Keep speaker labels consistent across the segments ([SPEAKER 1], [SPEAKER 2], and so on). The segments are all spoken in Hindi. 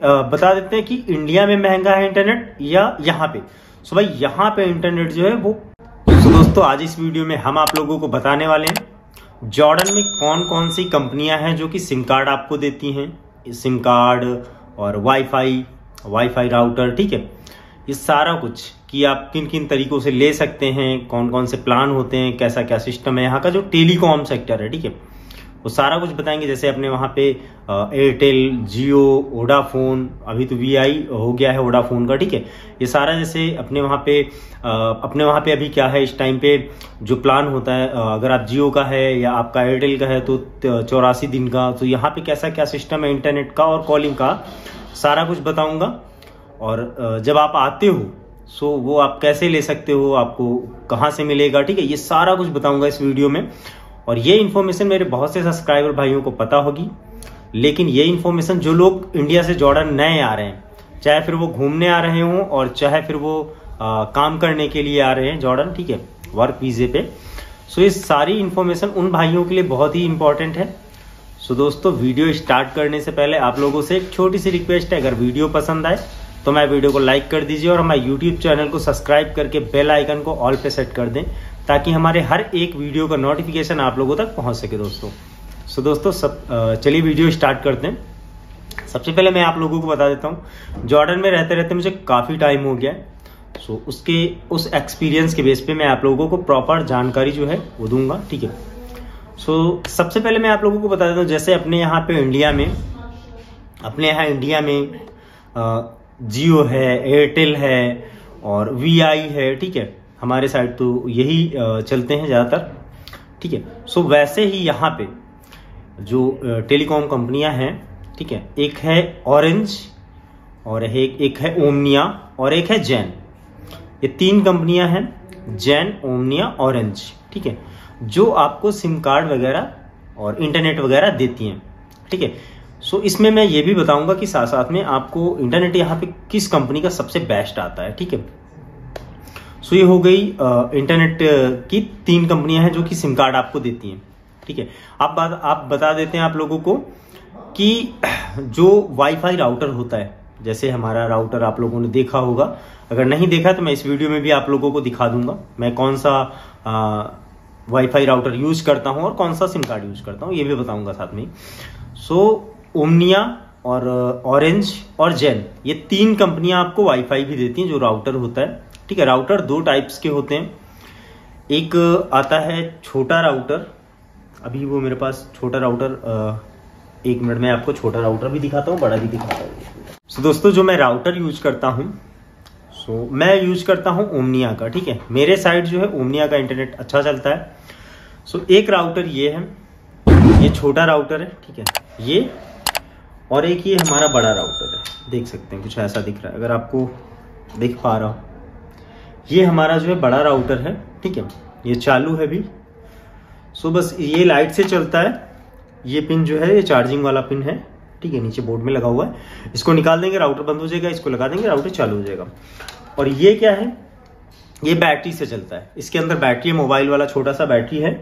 [SPEAKER 1] बता देते हैं कि इंडिया में महंगा है इंटरनेट या यहाँ पे। सो भाई यहाँ पे इंटरनेट जो है वो। तो दोस्तों आज इस वीडियो में हम आप लोगों को बताने वाले हैं जॉर्डन में कौन कौन सी कंपनियां हैं जो कि सिम कार्ड आपको देती हैं, सिम कार्ड और वाईफाई राउटर, ठीक है। ये सारा कुछ कि आप किन किन तरीकों से ले सकते हैं, कौन कौन से प्लान होते हैं, कैसा क्या सिस्टम है यहाँ का जो टेलीकॉम सेक्टर है, ठीक है, वो सारा कुछ बताएंगे। जैसे अपने वहाँ पे एयरटेल, जियो, वोडाफोन, अभी तो वीआई हो गया है वोडाफोन का, ठीक है। ये सारा जैसे अपने वहाँ पे अभी क्या है इस टाइम पे जो प्लान होता है, अगर आप जियो का है या आपका एयरटेल का है तो 84 दिन का, तो यहाँ पे कैसा क्या सिस्टम है इंटरनेट का और कॉलिंग का, सारा कुछ बताऊंगा। और जब आप आते हो सो वो आप कैसे ले सकते हो, आपको कहाँ से मिलेगा, ठीक है, ये सारा कुछ बताऊंगा इस वीडियो में। और ये इन्फॉर्मेशन मेरे बहुत से सब्सक्राइबर भाइयों को पता होगी, लेकिन ये इन्फॉर्मेशन जो लोग इंडिया से जॉर्डन नए आ रहे हैं, चाहे फिर वो घूमने आ रहे हों और चाहे फिर वो काम करने के लिए आ रहे हैं जॉर्डन, ठीक है, वर्क वीजे पे, सो ये सारी इन्फॉर्मेशन उन भाइयों के लिए बहुत ही इंपॉर्टेंट है। सो दोस्तों वीडियो स्टार्ट करने से पहले आप लोगों से एक छोटी सी रिक्वेस्ट है, अगर वीडियो पसंद आए तो मैं वीडियो को लाइक कर दीजिए और हमारे यूट्यूब चैनल को सब्सक्राइब करके बेल आइकन को ऑल पे सेट कर दें ताकि हमारे हर एक वीडियो का नोटिफिकेशन आप लोगों तक पहुंच सके दोस्तों। सो दोस्तों चलिए वीडियो स्टार्ट करते हैं। सबसे पहले मैं आप लोगों को बता देता हूं जॉर्डन में रहते रहते मुझे काफ़ी टाइम हो गया है। सो उस एक्सपीरियंस के बेस पे मैं आप लोगों को प्रॉपर जानकारी जो है वो दूंगा, ठीक है। सो सबसे पहले मैं आप लोगों को बता देता हूँ, जैसे अपने यहाँ इंडिया में जियो है, एयरटेल है और वीआई है, ठीक है, हमारे साइड तो यही चलते हैं ज़्यादातर, ठीक है। सो वैसे ही यहाँ पे जो टेलीकॉम कंपनियां हैं, ठीक है, एक है ऑरेंज और एक है ओमनिया और एक है जैन। ये तीन कंपनियां हैं, जैन, ओमनिया, ऑरेंज, ठीक है, जो आपको सिम कार्ड वगैरह और इंटरनेट वगैरह देती हैं, ठीक है। सो इसमें मैं ये भी बताऊंगा कि साथ साथ में आपको इंटरनेट यहाँ पे किस कंपनी का सबसे बेस्ट आता है, ठीक है। सो ये हो गई इंटरनेट की तीन कंपनियां हैं जो कि सिम कार्ड आपको देती हैं, ठीक है। आप बता देते हैं आप लोगों को कि जो वाईफाई राउटर होता है, जैसे हमारा राउटर आप लोगों ने देखा होगा, अगर नहीं देखा तो मैं इस वीडियो में भी आप लोगों को दिखा दूंगा मैं कौन सा वाईफाई राउटर यूज करता हूं और कौन सा सिम कार्ड यूज करता हूं, ये भी बताऊंगा साथ में। सो ओमनिया और ऑरेंज और जैन, ये तीन कंपनियां आपको वाईफाई भी देती हैं जो राउटर होता है, ठीक है। राउटर दो टाइप्स के होते हैं, एक आता है छोटा राउटर, अभी वो मेरे पास छोटा राउटर, एक मिनट में आपको छोटा राउटर भी दिखाता हूँ, बड़ा भी दिखाता हूँ। सो दोस्तों जो मैं राउटर यूज करता हूँ, सो मैं यूज करता हूँ ओमनिया का, ठीक है। मेरे साइड जो है ओमनिया का इंटरनेट अच्छा चलता है। सो एक राउटर ये है, ये छोटा राउटर है, ठीक है, ये, और एक ये हमारा बड़ा राउटर है, देख सकते हैं कुछ ऐसा दिख रहा है, अगर आपको दिख पा रहा हो, ये हमारा जो है बड़ा राउटर है, ठीक है, ये चालू है भी। सो बस ये लाइट से चलता है, ये पिन जो है ये चार्जिंग वाला पिन है, ठीक है, नीचे बोर्ड में लगा हुआ है, इसको निकाल देंगे राउटर बंद हो जाएगा, इसको लगा देंगे राउटर चालू हो जाएगा। और ये क्या है, ये बैटरी से चलता है, इसके अंदर बैटरी है, मोबाइल वाला छोटा सा बैटरी है।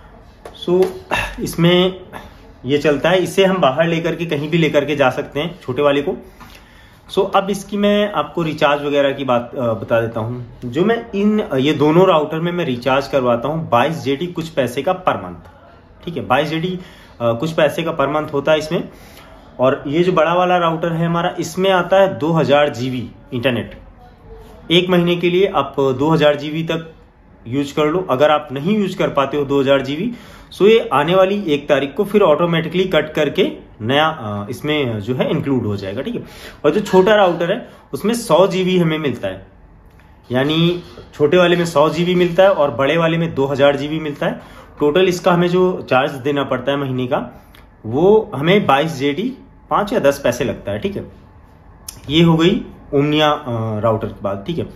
[SPEAKER 1] सो इसमें ये चलता है, इसे हम बाहर लेकर के कहीं भी लेकर के जा सकते हैं, छोटे वाले को। सो अब इसकी मैं आपको रिचार्ज वगैरह की बात बता देता हूँ। जो मैं ये दोनों राउटर में मैं रिचार्ज करवाता हूँ 22 जेडी कुछ पैसे का पर मंथ, ठीक है, 22 जेडी कुछ पैसे का पर मंथ होता है इसमें। और ये जो बड़ा वाला राउटर है हमारा, इसमें आता है 2000 जीबी इंटरनेट, एक महीने के लिए आप 2000 जीबी तक यूज कर लो। अगर आप नहीं यूज कर पाते हो 2000 जीबी, सो ये आने वाली 1 तारीख को फिर ऑटोमेटिकली कट करके नया इसमें जो है इंक्लूड हो जाएगा, ठीक है। और जो छोटा राउटर है उसमें 100 जीबी हमें मिलता है, यानी छोटे वाले में 100 जीबी मिलता है और बड़े वाले में 2000 जीबी मिलता है। टोटल इसका हमें जो चार्ज देना पड़ता है महीने का, वो हमें 22 जेडी 5 या 10 पैसे लगता है, ठीक है। ये हो गई ओमनिया राउटर की बात, ठीक है।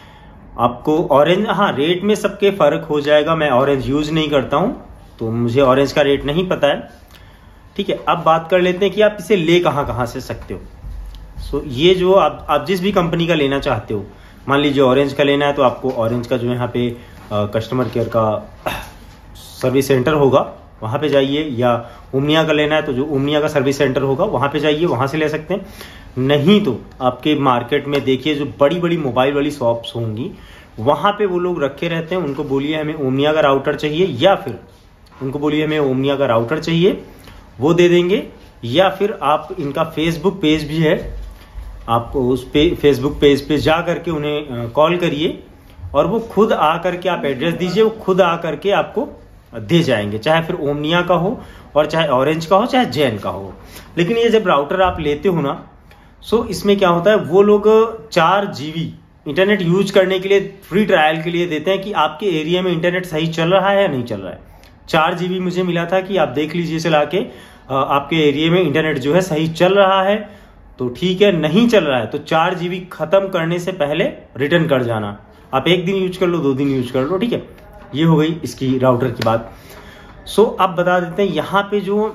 [SPEAKER 1] आपको ऑरेंज, हाँ, रेट में सबके फर्क हो जाएगा, मैं ऑरेंज यूज नहीं करता हूं तो मुझे ऑरेंज का रेट नहीं पता है, ठीक है। अब बात कर लेते हैं कि आप इसे ले कहां से सकते हो। सो ये जो आप जिस भी कंपनी का लेना चाहते हो, मान लीजिए ऑरेंज का लेना है तो आपको ऑरेंज का जो यहाँ पे कस्टमर केयर का सर्विस सेंटर होगा, वहाँ पे जाइए, या ओमनिया का लेना है तो जो ओमनिया का सर्विस सेंटर होगा वहाँ पे जाइए, वहाँ से ले सकते हैं। नहीं तो आपके मार्केट में देखिए जो बड़ी बड़ी मोबाइल वाली शॉप्स होंगी वहाँ पे वो लोग रखे रहते हैं, उनको बोलिए हमें ओमनिया का राउटर चाहिए, या फिर उनको बोलिए हमें ओमनिया का राउटर चाहिए, वो दे देंगे। या फिर आप इनका फेसबुक पेज भी है, आप उस पे फेसबुक पेज पे जा करके उन्हें कॉल करिए और वो खुद आ करके, आप एड्रेस दीजिए, वो खुद आ करके आपको दे जाएंगे, चाहे फिर ओमनिया का हो और चाहे ऑरेंज का हो चाहे जैन का हो। लेकिन ये जब राउटर आप लेते हो ना, सो इसमें क्या होता है, वो लोग 4 GB इंटरनेट यूज करने के लिए फ्री ट्रायल के लिए देते हैं कि आपके एरिया में इंटरनेट सही चल रहा है या नहीं चल रहा है। 4 GB मुझे मिला था कि आप देख लीजिए चला के आपके एरिया में इंटरनेट जो है सही चल रहा है तो ठीक है, नहीं चल रहा है तो 4 GB खत्म करने से पहले रिटर्न कर जाना। आप 1 दिन यूज कर लो, 2 दिन यूज कर लो, ठीक है। ये हो गई इसकी राउटर की बात। सो अब बता देते हैं यहाँ पे जो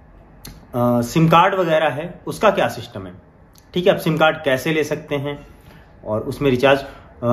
[SPEAKER 1] सिम कार्ड वगैरह है उसका क्या सिस्टम है, ठीक है। आप सिम कार्ड कैसे ले सकते हैं और उसमें रिचार्ज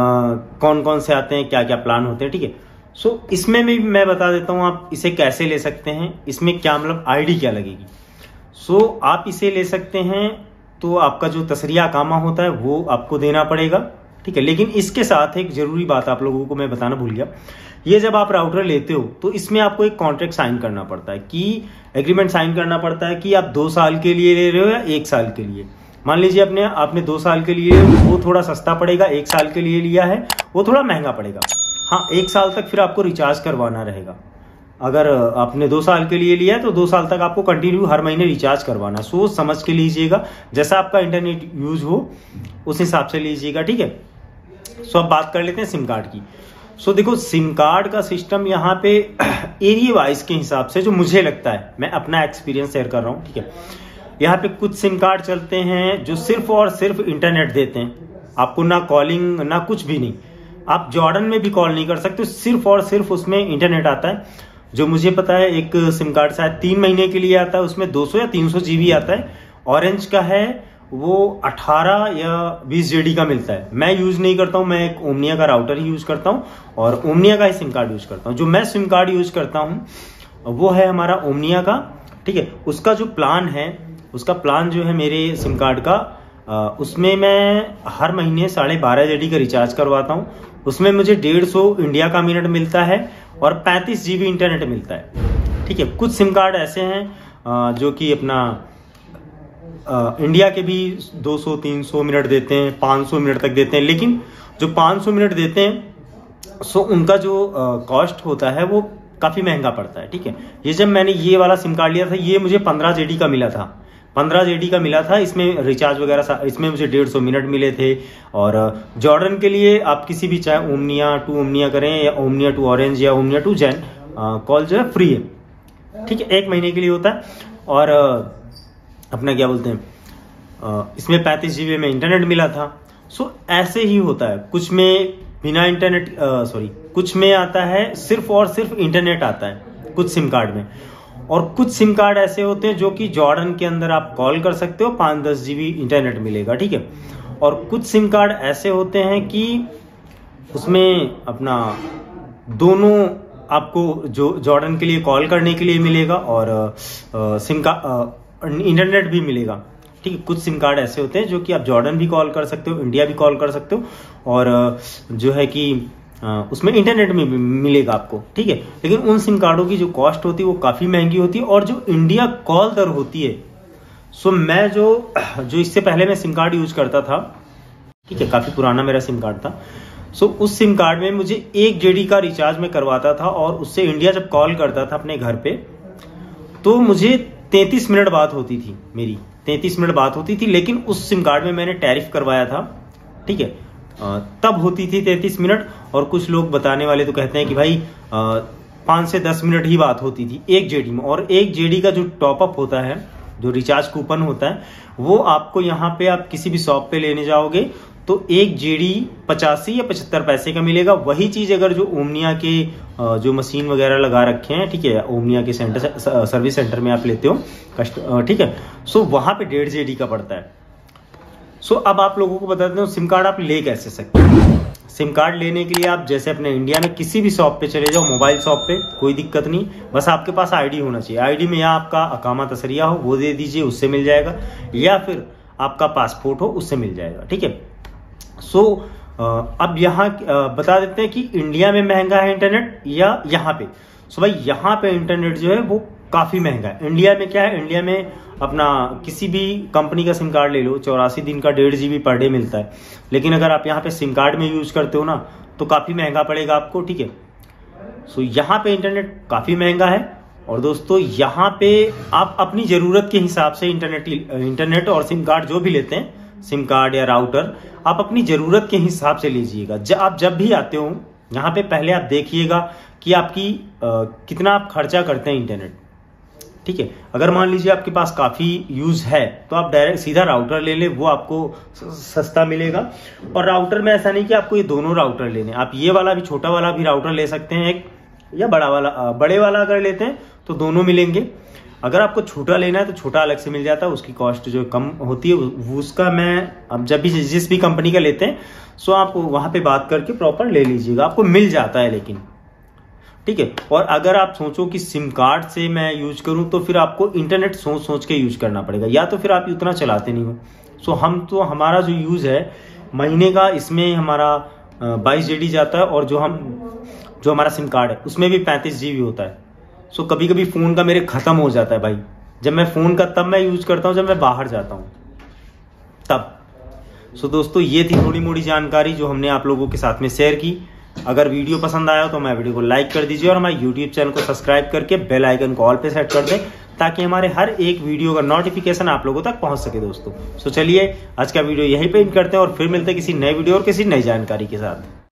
[SPEAKER 1] कौन कौन से आते हैं, क्या क्या प्लान होते हैं, ठीक है। सो इसमें भी मैं बता देता हूँ आप इसे कैसे ले सकते हैं, इसमें क्या मतलब आईडी क्या लगेगी। सो आप इसे ले सकते हैं तो आपका जो तसरिया कामा होता है वो आपको देना पड़ेगा, ठीक है। लेकिन इसके साथ एक जरूरी बात आप लोगों को मैं बताना भूल गया, ये जब आप राउटर लेते हो तो इसमें आपको एक कॉन्ट्रैक्ट साइन करना पड़ता है, कि एग्रीमेंट साइन करना पड़ता है कि आप 2 साल के लिए ले रहे हो या 1 साल के लिए। मान लीजिए आपने 2 साल के लिए, वो थोड़ा सस्ता पड़ेगा, 1 साल के लिए लिया है वो थोड़ा महंगा पड़ेगा। हाँ, 1 साल तक फिर आपको रिचार्ज करवाना रहेगा। अगर आपने 2 साल के लिए लिया है तो 2 साल तक आपको कंटिन्यू हर महीने रिचार्ज करवाना। सोच समझ के लीजिएगा, जैसा आपका इंटरनेट यूज हो उस हिसाब से लीजिएगा, ठीक है। सो अब बात कर लेते हैं सिम कार्ड की। सो देखो, सिम कार्ड का सिस्टम यहाँ पे एरिया वाइज के हिसाब से जो मुझे लगता है, मैं अपना एक्सपीरियंस शेयर कर रहा हूँ, ठीक है। यहाँ पे कुछ सिम कार्ड चलते हैं जो सिर्फ और सिर्फ इंटरनेट देते हैं, आपको ना कॉलिंग ना कुछ भी नहीं, आप जॉर्डन में भी कॉल नहीं कर सकते, सिर्फ और सिर्फ उसमें इंटरनेट आता है। जो मुझे पता है एक सिम कार्ड शायद 3 महीने के लिए आता है, उसमें 200 या 300 GB आता है। ऑरेंज का है वो 18 या 20 GB का मिलता है। मैं यूज नहीं करता हूँ, मैं एक ओमनिया का राउटर ही यूज करता हूँ और ओमनिया का ही सिम कार्ड यूज करता हूँ। जो मैं सिम कार्ड यूज करता हूँ वो है हमारा ओमनिया का, ठीक है। उसका जो प्लान है, उसका प्लान जो है मेरे सिम कार्ड का, उसमें मैं हर महीने 12.5 GB का रिचार्ज करवाता हूँ। उसमें मुझे 150 इंडिया का मिनट मिलता है और 35 GB इंटरनेट मिलता है, ठीक है। कुछ सिम कार्ड ऐसे हैं जो कि अपना इंडिया के भी 200-300 मिनट देते हैं, 500 मिनट तक देते हैं। लेकिन जो 500 मिनट देते हैं सो उनका जो कॉस्ट होता है वो काफी महंगा पड़ता है, ठीक है। ये जब मैंने ये वाला सिम कार्ड लिया था, ये मुझे 15 GB का मिला था, 15 GB का मिला था। इसमें रिचार्ज वगैरह, इसमें मुझे 150 मिनट मिले थे। और जॉर्डन के लिए आप किसी भी, चाहे ओमनिया टू ओमनिया करें या ओमनिया टू ऑरेंज या ओमनिया टू जैन, कॉल जो है फ्री है, ठीक है। 1 महीने के लिए होता है। और अपना क्या बोलते हैं, इसमें 35 GB में इंटरनेट मिला था। सो ऐसे ही होता है, कुछ में बिना इंटरनेट, कुछ में आता है सिर्फ और सिर्फ इंटरनेट आता है कुछ सिम कार्ड में। और कुछ सिम कार्ड ऐसे होते हैं जो कि जॉर्डन के अंदर आप कॉल कर सकते हो, 5-10 GB इंटरनेट मिलेगा, ठीक है। और कुछ सिम कार्ड ऐसे होते हैं कि उसमें अपना दोनों आपको जो जॉर्डन के लिए कॉल करने के लिए मिलेगा और सिम का इंटरनेट भी मिलेगा, ठीक है। कुछ सिम कार्ड ऐसे होते हैं जो कि आप जॉर्डन भी कॉल कर सकते हो, इंडिया भी कॉल कर सकते हो और जो है कि उसमें इंटरनेट में भी मिलेगा आपको, ठीक है। लेकिन उन सिम कार्डों की जो कॉस्ट होती है वो काफी महंगी होती है। और जो इंडिया कॉल दर होती है, सो मैं जो इससे पहले मैं सिम कार्ड यूज करता था, ठीक है, काफी पुराना मेरा सिम कार्ड था। सो उस सिम कार्ड में मुझे 1 GB का रिचार्ज में करवाता था और उससे इंडिया जब कॉल करता था अपने घर पे तो मुझे 33 मिनट बात होती थी, मेरी 33 मिनट बात होती थी। लेकिन उस सिम कार्ड में मैंने टैरिफ करवाया था, ठीक है, तब होती थी 33 मिनट। और कुछ लोग बताने वाले तो कहते हैं कि भाई 5 से 10 मिनट ही बात होती थी 1 GB में। और 1 GB का जो टॉपअप होता है, जो रिचार्ज कूपन होता है, वो आपको यहाँ पे आप किसी भी शॉप पे लेने जाओगे तो 1 GB 85 या 75 पैसे का मिलेगा। वही चीज अगर जो ओमनिया के जो मशीन वगैरह लगा रखे हैं, ठीक है, ओमनिया के सर्विस सेंटर में आप लेते हो, ठीक है, सो वहां पे 1.5 GB का पड़ता है। सो अब आप लोगों को बताते हैं सिम कार्ड आप ले कैसे सकते हैं। सिम कार्ड लेने के लिए आप जैसे अपने इंडिया में किसी भी शॉप पे चले जाओ, मोबाइल शॉप पे, कोई दिक्कत नहीं, बस आपके पास आईडी होना चाहिए। आईडी में या आपका अकामा तसरिया हो वो दे दीजिए, उससे मिल जाएगा, या फिर आपका पासपोर्ट हो उससे मिल जाएगा, ठीक है। सो अब यहाँ बता देते हैं कि इंडिया में महंगा है इंटरनेट या यहाँ पे। सो भाई यहाँ पे इंटरनेट जो है वो काफी महंगा है। इंडिया में क्या है, इंडिया में अपना किसी भी कंपनी का सिम कार्ड ले लो, 84 दिन का 1.5 GB पर डे मिलता है। लेकिन अगर आप यहाँ पे सिम कार्ड में यूज करते हो ना तो काफी महंगा पड़ेगा आपको, ठीक है। सो यहाँ पे इंटरनेट काफी महंगा है। और दोस्तों यहाँ पे आप अपनी जरूरत के हिसाब से इंटरनेट और सिम कार्ड जो भी लेते हैं, सिम कार्ड या राउटर, आप अपनी जरूरत के हिसाब से लीजिएगा। आप जब भी आते हो यहाँ पे पहले आप देखिएगा कि आपकी कितना आप खर्चा करते हैं इंटरनेट, ठीक है। अगर मान लीजिए आपके पास काफी यूज है तो आप डायरेक्ट सीधा राउटर ले ले, वो आपको सस्ता मिलेगा। और राउटर में ऐसा नहीं कि आपको ये दोनों राउटर लेने, आप ये वाला भी, छोटा वाला भी राउटर ले सकते हैं एक, या बड़े वाला अगर लेते हैं तो दोनों मिलेंगे। अगर आपको छोटा लेना है तो छोटा अलग से मिल जाता है, उसकी कॉस्ट जो कम होती है उसका मैं अब जब भी जिस भी कंपनी का लेते हैं सो आप वहां पे बात करके प्रॉपर ले लीजिएगा, आपको मिल जाता है लेकिन, ठीक है। और अगर आप सोचो कि सिम कार्ड से मैं यूज करूं तो फिर आपको इंटरनेट सोच सोच के यूज करना पड़ेगा, या तो फिर आप उतना चलाते नहीं हो। सो हमारा जो यूज है महीने का, इसमें हमारा 22 GB जाता है, और जो हमारा सिम कार्ड है उसमें भी 35 GB होता है। सो कभी कभी फोन का मेरे खत्म हो जाता है भाई, जब मैं फोन का तब मैं यूज करता हूँ जब मैं बाहर जाता हूँ तब। सो दोस्तों ये थी थोड़ी मोड़ी जानकारी जो हमने आप लोगों के साथ में शेयर की। अगर वीडियो पसंद आया तो हमारे वीडियो को लाइक कर दीजिए और हमारे यूट्यूब चैनल को सब्सक्राइब करके बेल आइकन को ऑल पे सेट कर दें, ताकि हमारे हर एक वीडियो का नोटिफिकेशन आप लोगों तक पहुंच सके दोस्तों। सो चलिए आज का वीडियो यहीं पे एंड करते हैं और फिर मिलते हैं किसी नए वीडियो और किसी नई जानकारी के साथ।